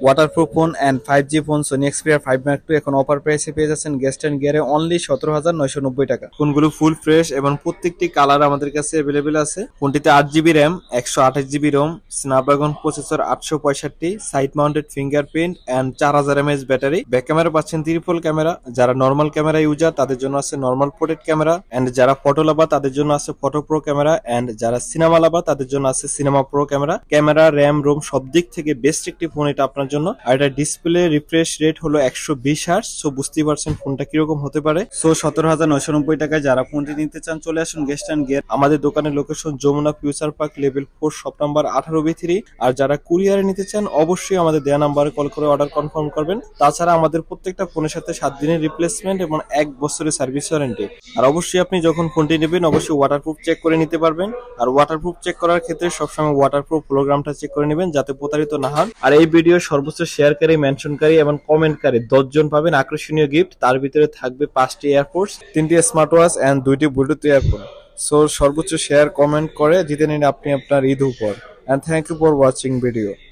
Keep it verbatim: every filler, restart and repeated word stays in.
Waterproof phone and five G phone Sony Xperia five Mark two এখন offer প্রাইসে পেয়ে যাচ্ছেন গেস্ট এন্ড গিয়ারে অনলি সতেরো হাজার নয়শো নব্বই টাকা। ফোনগুলো ফুল ফ্রেশ এবং প্রত্যেকটি কালার আমাদের কাছে অ্যাভেলেবেল আছে। ফোনটিতে আট জিবি র্যাম, একশো আঠাশ জিবি রোম, স্ন্যাপড্রাগন প্রসেসর আটশো পঁয়ষট্টি, সাইড মাউন্টেড ফিঙ্গারপ্রিন্ট এন্ড চার হাজার এমএএইচ ব্যাটারি। ব্যাক ক্যামেরা পাচ্ছেন ত্রিপল ক্যামেরা। যারা নর্মাল ক্যামেরা ইউজার তাদের জন্য আছে নর্মাল পোর্ট্রেট ক্যামেরা এন্ড যারা ফটো লাভার তাদের জন্য আছে ফটো প্রো ক্যামেরা এন্ড যারা সিনেমা লাভার তাদের জন্য আছে cinema pro camera. Camera, RAM, ROM সব দিক থেকে বেস্ট একটি ফোন এটা আপনার জন্য। আর এটা ডিসপ্লে রিফ্রেশ রেট হলো একশো বিশ হার্টজ। সো বুঝতেই পারছেন ফোনটা কিরকম হতে পারে। সো সতেরো হাজার নয়শো নব্বই টাকায় যারা ফোনটি নিতে চান চলে আসুন গেস্ট এন্ড গিয়ার। আমাদের দোকানের location Jamuna future park level four shop number আঠারো বি থ্রি। আর যারা কুরিয়ারে নিতে চান অবশ্যই আমাদের দেয়া নাম্বারে কল করে অর্ডার কনফার্ম করবেন। তাছাড়া আমাদের প্রত্যেকটা ফোনের সাথে সাত দিনের রিপ্লেসমেন্ট এবং এক বছরের সার্ভিস ওয়ারেন্টি। আর অবশ্যই আপনি যখন ফোনটি নেবেন অবশ্যই ওয়াটারপ্রুফ চেক করে নিতে পারবেন। আর ওয়াটারপ্রুফ চেক করার ক্ষেত্রে সবসময় ওয়াটারপ্রুফ প্রোগ্রামটা চেক করে নেবেন যাতে প্রতারিত না হন। আর এই ভিডিও সর্বোচ্চ শেয়ারকারী, মেনশনকারী এবং কমেন্টকারী দশ জন পাবেন আকর্ষণীয় গিফট। তার ভিতরে থাকবে পাঁচটি এয়ারপোর্টস, তিনটি স্মার্ট ওয়াচ এন্ড দুইটি ব্লুটুথ ইয়ারফোন। সো সর্বোচ্চ শেয়ার কমেন্ট করে জিতে নিন আপনি আপনার ঈদ উপহার। And thank you for watching video.